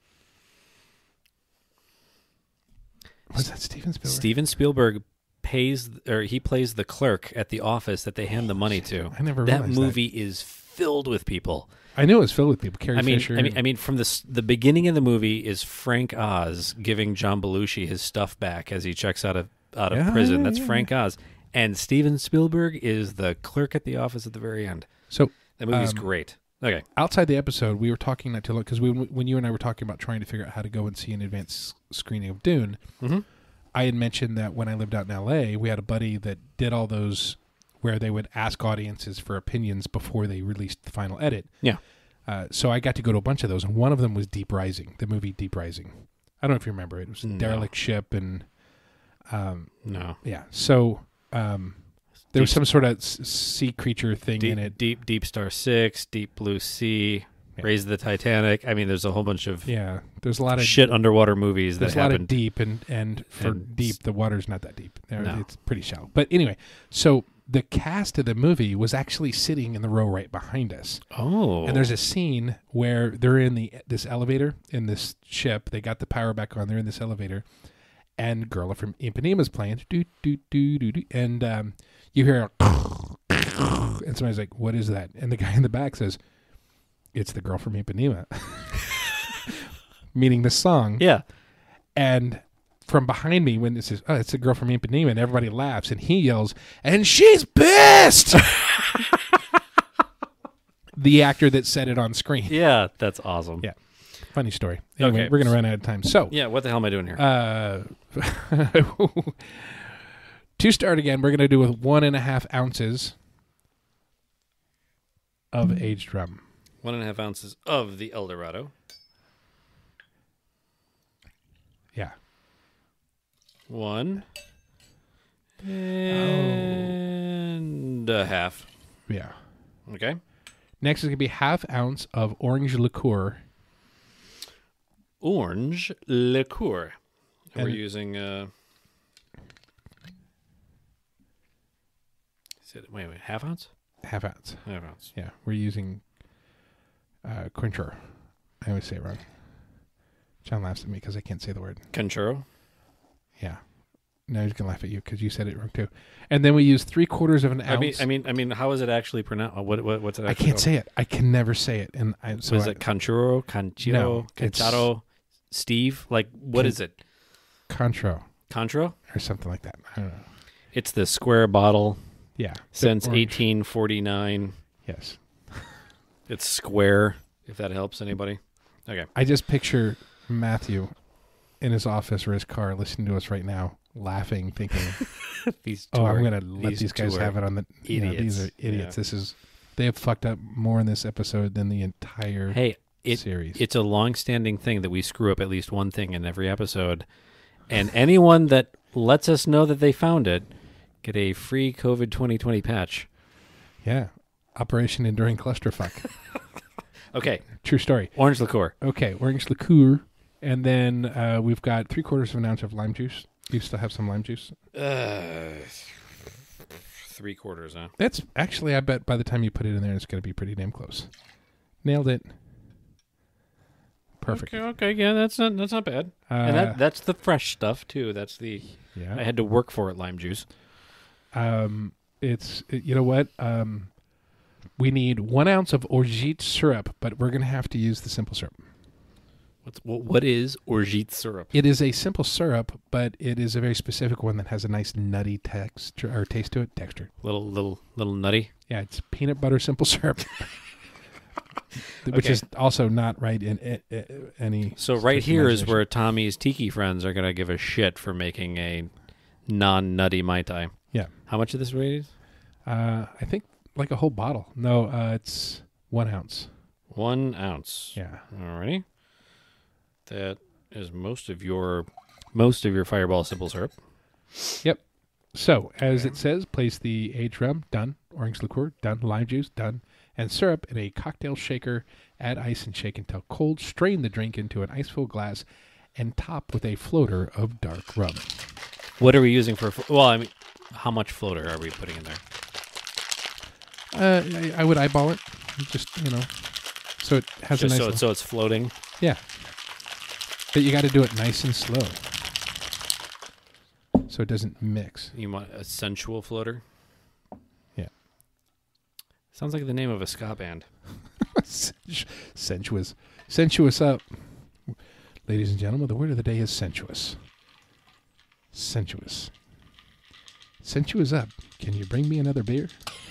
Was that Steven Spielberg? Steven Spielberg plays the clerk at the office that they hand the money to. I never that realized movie is filled with people. I knew it was filled with people. Carrie Fisher. I mean, from the beginning of the movie is Frank Oz giving John Belushi his stuff back as he checks out of prison. That's Frank Oz, and Steven Spielberg is the clerk at the office at the very end. So that movie's great. Okay. Outside the episode, we were talking not too long because when you and I were talking about trying to figure out how to go and see an advanced screening of Dune. Mm-hmm. I had mentioned that when I lived out in L.A., we had a buddy that did all those where they would ask audiences for opinions before they released the final edit. Yeah. So I got to go to a bunch of those, and one of them was Deep Rising, the movie Deep Rising. I don't know if you remember it. It was a derelict ship, and no. Yeah. So there was some sort of sea creature thing in it. Deep Star 6, Deep Blue Sea, Raise the Titanic. I mean, there's a whole bunch of there's a lot of shit underwater movies that happened. There's a lot of deep, and for deep, the water's not that deep. No. It's pretty shallow. But anyway, so the cast of the movie was actually sitting in the row right behind us. Oh. And there's a scene where they're in this elevator in this ship. They got the power back on. They're in this elevator. And Girl from Ipanema's playing. And you hear and somebody's like, what is that? And the guy in the back says, it's the Girl from Ipanema. Meaning the song. Yeah. And from behind me, when it says, oh, it's the Girl from Ipanema, and everybody laughs, and he yells, and she's pissed! The actor that said it on screen. Yeah, that's awesome. Yeah. Funny story. Anyway, okay. We're going to run out of time. So. Yeah, what the hell am I doing here? To start again, we're going to do with 1.5 ounces of aged rum. 1.5 ounces of the El Dorado. Yeah. 1 and a half. Yeah. Okay. Next is going to be 1/2 ounce of orange liqueur. Orange liqueur. And we're using... wait, 1/2 ounce? 1/2 ounce. 1/2 ounce. Yeah, we're using Quintro. I always say it wrong. John laughs at me because I can't say the word. Conchuro? Yeah. No, he's going to laugh at you because you said it wrong too. And then we use 3/4 of an ounce. I mean, how is it actually pronounced? What's it actually I can't say it. I can never say it. And so is it Conchuro? Conchiro? No, Concharo? Steve? Like, what is it? Contro. Contro? Or something like that. I don't know. It's the square bottle. Yeah. Since 1849. Yes. It's square, if that helps anybody. Okay. I just picture Matthew in his office or his car listening to us right now, laughing, thinking, I'm going to let these guys have it on the... Idiots. These are idiots. Yeah. They have fucked up more in this episode than the entire series. It's a long-standing thing that we screw up at least one thing in every episode. And anyone that lets us know that they found it, get a free COVID 2020 patch. Yeah. Operation Enduring Clusterfuck. Okay. True story. Orange liqueur. Okay, orange liqueur. And then we've got 3/4 of an ounce of lime juice. Do you still have some lime juice? 3/4, huh? That's actually, I bet by the time you put it in there, it's going to be pretty damn close. Nailed it. Perfect. Okay, yeah, that's not bad. And that's the fresh stuff too. That's the I had to work for it, lime juice. You know what? We need 1 ounce of orgeat syrup, but we're going to have to use the simple syrup. What is orgeat syrup? It is a simple syrup, but it is a very specific one that has a nice nutty texture or taste to it. Texture. Little nutty. Yeah, it's peanut butter simple syrup. Which is also not right in any... So right here is where Tommy's Tiki friends are going to give a shit for making a non-nutty Mai Tai. Yeah. How much of this weight? I think like a whole bottle. No, it's 1 ounce. 1 ounce. Yeah. Alrighty. That is most of your Fireball simple syrup. Yep. So, as it says, place the aged rum, done. Orange liqueur, done. Lime juice, done. And syrup in a cocktail shaker. Add ice and shake until cold. Strain the drink into an ice-filled glass and top with a floater of dark rum. What are we using for... Well, I mean, how much floater are we putting in there? I would eyeball it. Just, so it has just a nice... So it's floating? Yeah. But you got to do it nice and slow. So it doesn't mix. You want a sensual floater? Yeah. Sounds like the name of a ska band. Sensuous. Sensuous up. Ladies and gentlemen, the word of the day is sensuous. Sensuous. Sensuous up. Can you bring me another beer?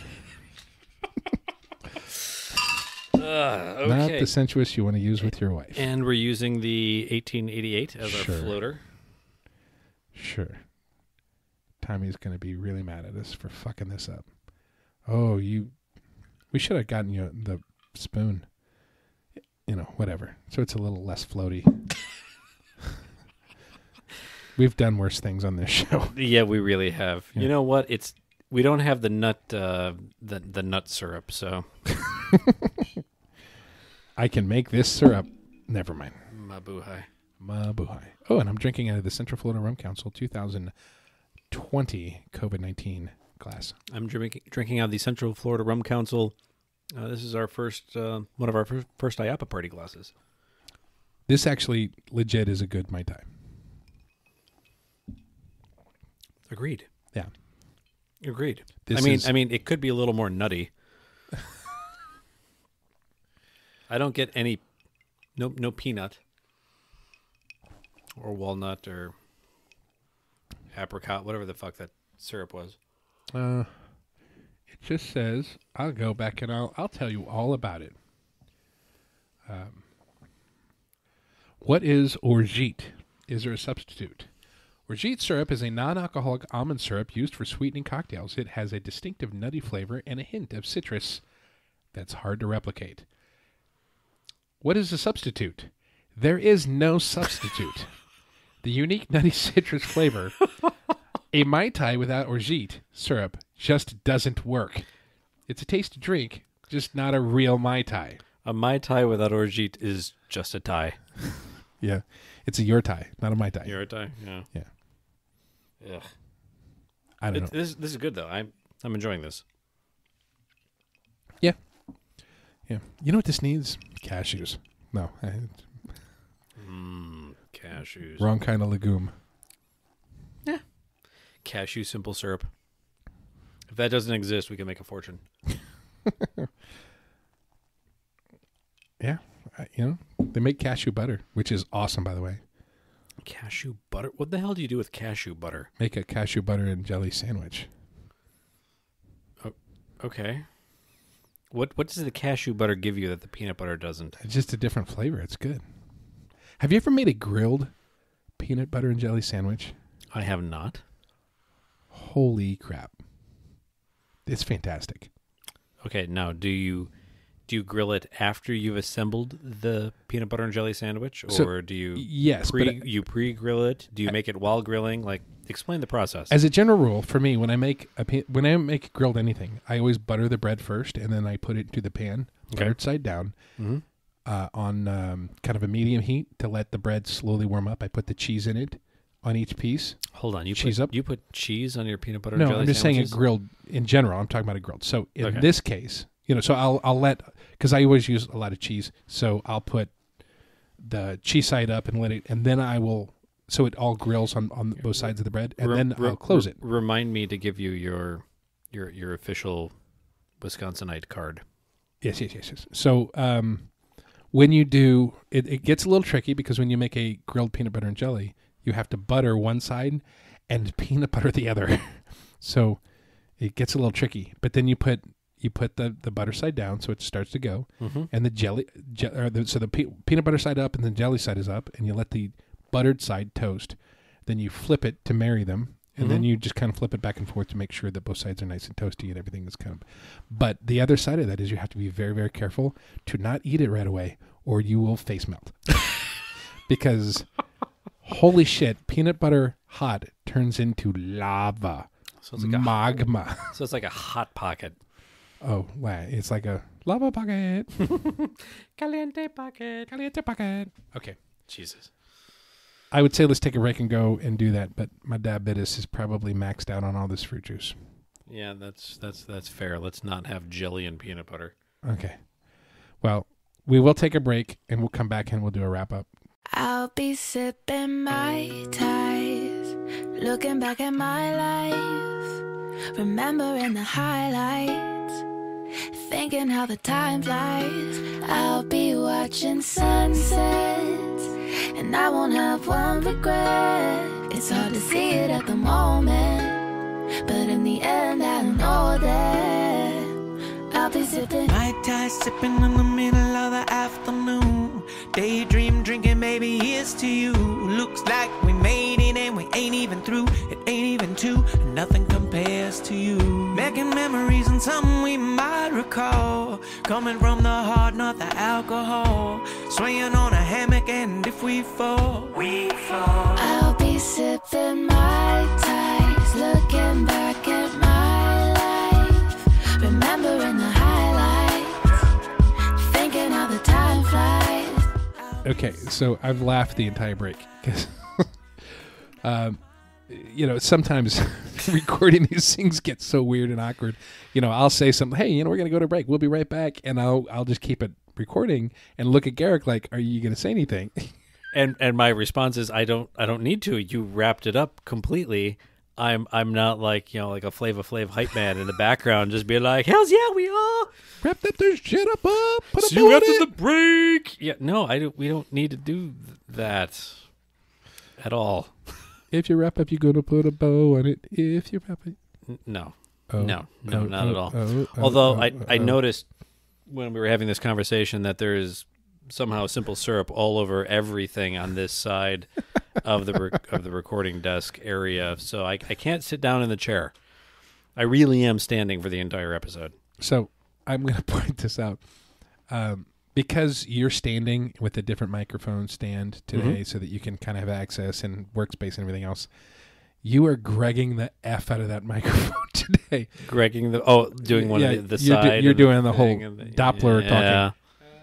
Okay. Not the sensuous you want to use with your wife. And we're using the 1888 as our floater. Sure. Tommy's going to be really mad at us for fucking this up. Oh, we should have gotten you the spoon. Whatever. So it's a little less floaty. We've done worse things on this show. Yeah, we really have. Yeah. You know what? We don't have the nut syrup, so I can make this syrup. Never mind. Mabuhay. Oh, and I'm drinking out of the Central Florida Rum Council 2020 COVID-19 glass. I'm drinking out of the Central Florida Rum Council. This is our first one of our first IAPA party glasses. This actually legit is a good Mai Tai. Agreed. Yeah. Agreed. I mean, it could be a little more nutty. I don't get any, no peanut or walnut or apricot, whatever the fuck that syrup was. It just says, I'll go back and I'll tell you all about it. What is orgeat? Is there a substitute? Orgeat syrup is a non-alcoholic almond syrup used for sweetening cocktails. It has a distinctive nutty flavor and a hint of citrus that's hard to replicate. What is a substitute? There is no substitute. The unique nutty citrus flavor, a Mai Tai without orgeat syrup, just doesn't work. It's a tasty drink, just not a real Mai Tai. A Mai Tai without orgeat is just a Tai. Yeah. It's a your Tai, not a Mai Tai. Your Tai, yeah. Yeah. Ugh. I don't know. This is good though. I'm enjoying this. Yeah. Yeah. You know what this needs? Cashews. No. Cashews. Wrong kind of legume. Yeah. Cashew simple syrup. If that doesn't exist, we can make a fortune. Yeah. They make cashew butter, which is awesome, by the way. Cashew butter? What the hell do you do with cashew butter? Make a cashew butter and jelly sandwich. Oh, okay. What does the cashew butter give you that the peanut butter doesn't? It's just a different flavor. It's good. Have you ever made a grilled peanut butter and jelly sandwich? I have not. Holy crap. It's fantastic. Okay, now do you grill it after you've assembled the peanut butter and jelly sandwich, or do you you pre-grill it? Do you make it while grilling? Like, explain the process. As a general rule, for me, when I make grilled anything, I always butter the bread first, and then I put it into the pan, buttered side down, on kind of a medium heat to let the bread slowly warm up. I put the cheese in it on each piece. Hold on, you put cheese on your peanut butter? No, and jelly I'm just sandwiches? saying a grilled in general. I'm talking about a grilled. So in this case, so I'll let, because I always use a lot of cheese, so I'll put the cheese side up and let it, and then I will, so it all grills on both sides of the bread, and then I'll close it. Remind me to give you your official Wisconsinite card. Yes. So when you do, it gets a little tricky, because when you make a grilled peanut butter and jelly, you have to butter one side and peanut butter the other. So it gets a little tricky. But then you put the butter side down, so it starts to go, and the peanut butter side up, and the jelly side is up, and you let the buttered side toast. Then you flip it to marry them, and then you just kind of flip it back and forth to make sure that both sides are nice and toasty and everything is kind of. But the other side of that is you have to be very, very careful to not eat it right away, or you will face melt. Because holy shit, peanut butter hot turns into lava. So it's like magma. So it's like a hot pocket. Oh, wow. It's like a lava pocket. Caliente pocket. Caliente pocket. Okay. Jesus. I would say let's take a break and go and do that, but my diabetes is probably maxed out on all this fruit juice. Yeah, that's fair. Let's not have jelly and peanut butter. Okay. Well, we will take a break, and we'll come back and we'll do a wrap-up. I'll be sipping my ties, looking back at my life, remembering the highlights, thinking how the time flies. I'll be watching sunsets, and I won't have one regret. It's hard to see it at the moment, but in the end I know that I'll be sipping my ties, sipping in the middle of the afternoon. Daydream drinking, baby, here's to you. Looks like we made it and we ain't even through. It ain't even two, and nothing compares to you. Making memories and something we might recall, coming from the heart, not the alcohol. Swinging on a hammock, and if we fall, we fall. I'll be sipping my ties, looking back at my life, remembering the highlights, thinking how the time flies. Okay, so I've laughed the entire break because, sometimes recording these things gets so weird and awkward. I'll say something, hey, we're going to go to break. We'll be right back. And I'll just keep it recording and look at Garrick like, are you going to say anything? And my response is, I don't need to. You wrapped it up completely. I'm not like a Flava Flav hype man in the background, just be like, hells yeah, we all wrapped up this shit up. Put see you after the break. Yeah, no, we don't need to do that at all. If you wrap up, you're gonna put a bow on it. If you wrap it, no, not at all. Although I noticed when we were having this conversation that there is somehow simple syrup all over everything on this side of the recording desk area, so I can't sit down in the chair. I really am standing for the entire episode. So I'm going to point this out. Because you're standing with a different microphone stand today so that you can kind of have access and workspace and everything else, you are gregging the F out of that microphone today. Gregging doing one of the side. You're doing the whole Doppler talking.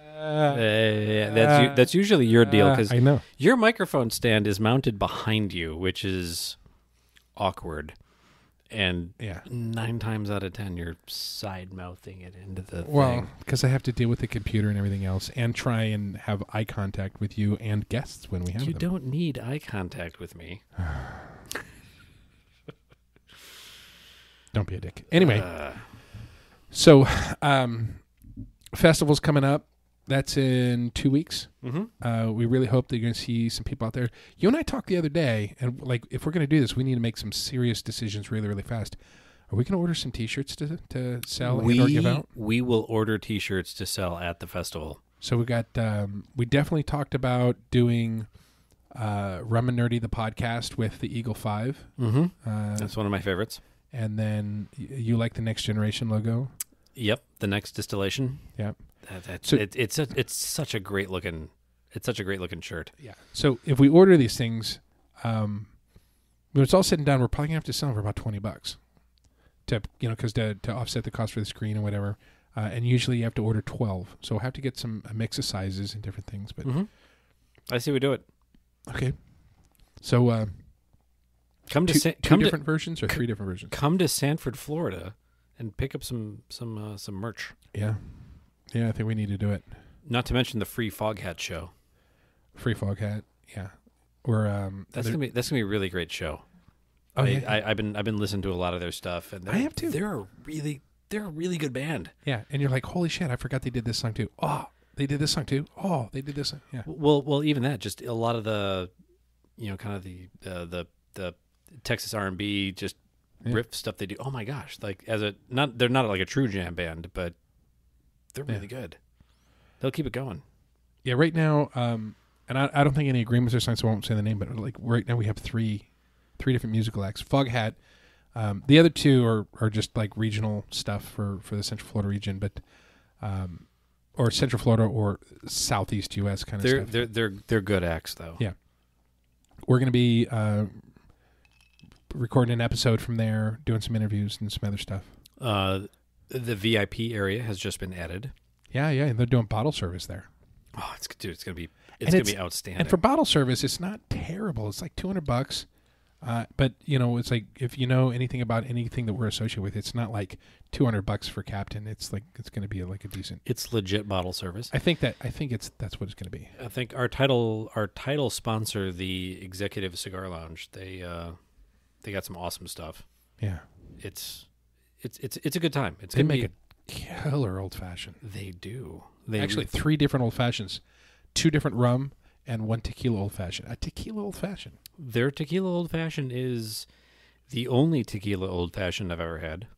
That's usually your deal, because I know your microphone stand is mounted behind you, which is awkward. And 9 times out of 10, you're side mouthing it into the thing. Well, because I have to deal with the computer and everything else, and try and have eye contact with you and guests when we have them. You don't need eye contact with me. Don't be a dick. Anyway, so festival's coming up. That's in 2 weeks. We really hope that you're going to see some people out there. You and I talked the other day, and if we're going to do this, we need to make some serious decisions really, really fast. Are we going to order some T-shirts to sell and or give out? We will order T-shirts to sell at the festival. So we got. We definitely talked about doing Rum and Nerdy the podcast with the Eagle 5. Mm-hmm. That's one of my favorites. And then you like the Next Generation logo? Yep, the Next Distillation. Yep. It's such a great looking. It's such a great looking shirt. Yeah. So if we order these things, when it's all said and done, we're probably gonna have to sell them for about $20 to because to offset the cost for the screen and whatever. And usually you have to order 12, so we'll have to get a mix of sizes and different things. But I see we do it. Okay. So come to two different versions or 3 different versions. Come to Sanford, Florida, and pick up some merch. Yeah. I think we need to do it. Not to mention the free Fog Hat show. Free Fog Hat, yeah. We're that's gonna be a really great show. Oh, I've been listening to a lot of their stuff, and I have too. They're a really good band. Yeah, and you're like, holy shit, I forgot they did this song too. Oh, they did this song too. Oh, they did this song. Yeah. Well, even that, just a lot of the, kind of the Texas R&B just riff stuff they do. Oh my gosh, like they're not like a true jam band, but they're really good. They'll keep it going. Yeah, right now, and I don't think any agreements are signed, so I won't say the name, but like right now we have three different musical acts. Fog Hat. The other 2 are just like regional stuff for the Central Florida region, but or Central Florida or Southeast U.S. kind of stuff. They're good acts though. Yeah, we're going to be recording an episode from there, doing some interviews and some other stuff. The VIP area has just been added. Yeah, and they're doing bottle service there. Oh, it's gonna be outstanding. And for bottle service, it's not terrible. It's like $200. But it's like if you know anything about anything that we're associated with, it's not like $200 for Captain. It's like it's going to be like a decent. It's legit bottle service. I think that's what it's going to be. I think our title sponsor, the Executive Cigar Lounge, they got some awesome stuff. Yeah, it's a good time. They make a killer old fashioned. They do. Actually 3 different old fashions, 2 different rum, and 1 tequila old fashioned. A tequila old fashioned. Their tequila old fashioned is the only tequila old fashioned I've ever had,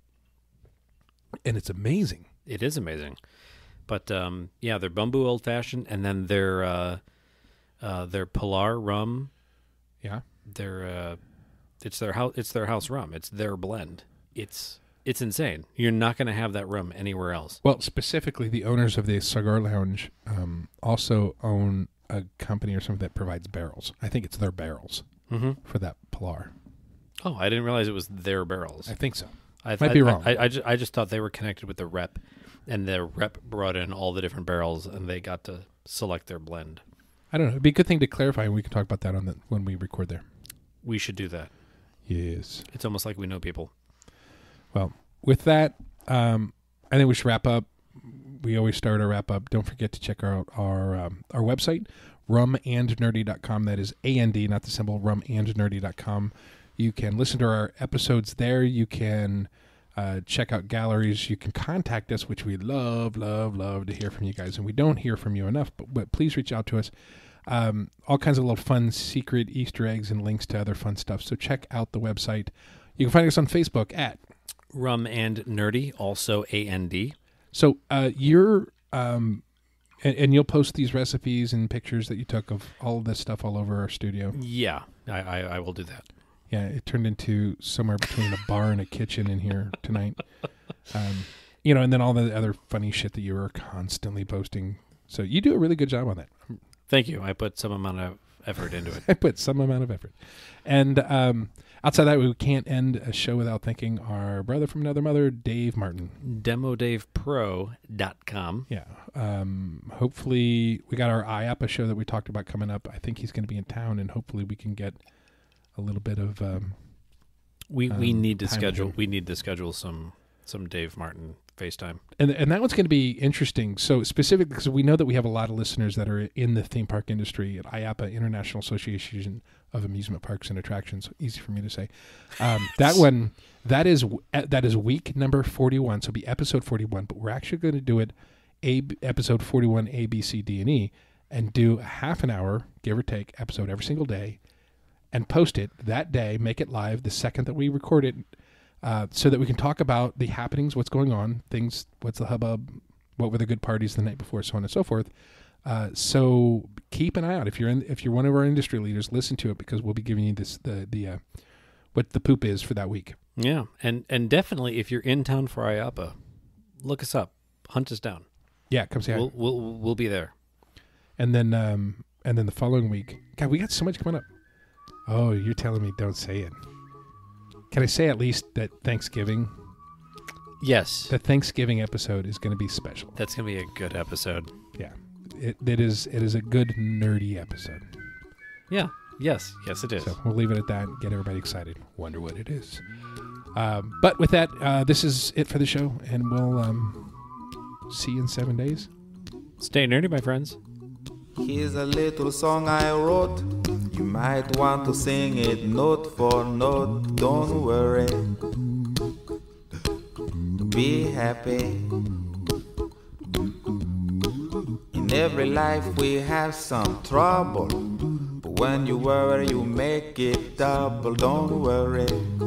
and it's amazing. It is amazing, but their Bumbu old fashioned, and then their Pilar rum. Yeah, it's their house rum. It's their blend. It's insane. You're not going to have that rum anywhere else. Well, specifically, the owners of the Cigar Lounge also own a company or something that provides barrels. I think it's their barrels for that Pilar. Oh, I didn't realize it was their barrels. I think so. Might be wrong. I just thought they were connected with the rep, and the rep brought in all the different barrels, and they got to select their blend. I don't know. It'd be a good thing to clarify, and we can talk about that when we record there. We should do that. Yes. It's almost like we know people. Well, with that, I think we should wrap up. We always start our wrap up. Don't forget to check out our website, rumandnerdy.com. That is A-N-D, not the symbol, rumandnerdy.com. You can listen to our episodes there. You can check out galleries. You can contact us, which we love to hear from you guys. And we don't hear from you enough, but please reach out to us. All kinds of little fun secret Easter eggs and links to other fun stuff. So check out the website. You can find us on Facebook at Rum and Nerdy, also A-N-D. So you're and you'll post these recipes and pictures that you took of all of this stuff all over our studio. Yeah, I will do that. Yeah, it turned into somewhere between a bar and a kitchen in here tonight. And then all the other funny shit that you were constantly posting. So you do a really good job on that. Thank you. I put some amount of effort into it. I put some amount of effort. And outside that, we can't end a show without thanking our brother from another mother, Dave Martin. DemoDavePro.com. Yeah. Hopefully, we got our IAPA show that we talked about coming up. I think he's going to be in town, and hopefully we can get a little bit of we need to schedule some Dave Martin FaceTime. And that one's going to be interesting. So specifically, because we know that we have a lot of listeners that are in the theme park industry at IAPA, International Association of Amusement Parks and Attractions. Easy for me to say. That is week number 41. So it'll be episode 41. But we're actually going to do it episode 41 A, B, C, D, and E, and do a half an hour, give or take, episode every single day, and post it that day. Make it live the second that we record it. so that we can talk about the happenings, what's going on, things, what's the hubbub, what were the good parties the night before, so on and so forth. So keep an eye out. If you're one of our industry leaders, listen to it, because we'll be giving you the what the poop is for that week. Yeah, and definitely if you're in town for IAPA, look us up, hunt us down. Yeah, come say hi. We'll be there. And then the following week, God, we got so much coming up. Oh, you're telling me don't say it. Can I say at least that Thanksgiving? Yes. The Thanksgiving episode is going to be special. That's going to be a good episode. Yeah. It is a good nerdy episode. Yeah. Yes, it is. So we'll leave it at that and get everybody excited. Wonder what it is. But with that, this is it for the show, and we'll see you in 7 days. Stay nerdy, my friends. Here's a little song I wrote. You might want to sing it note for note. Don't worry. Be happy. In every life we have some trouble, but when you worry you make it double. Don't worry.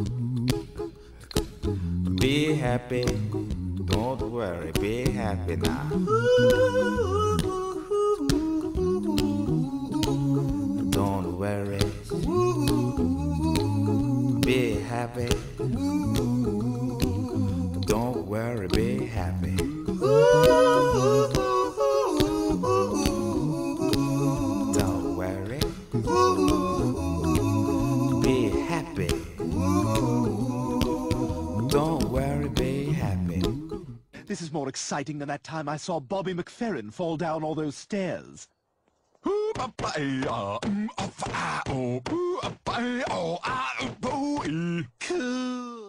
Be happy. Don't worry. Be happy now. Don't worry. Be happy. Don't worry, be happy. Don't worry. Be happy. Don't worry, be happy. This is more exciting than that time I saw Bobby McFerrin fall down all those stairs. Cool.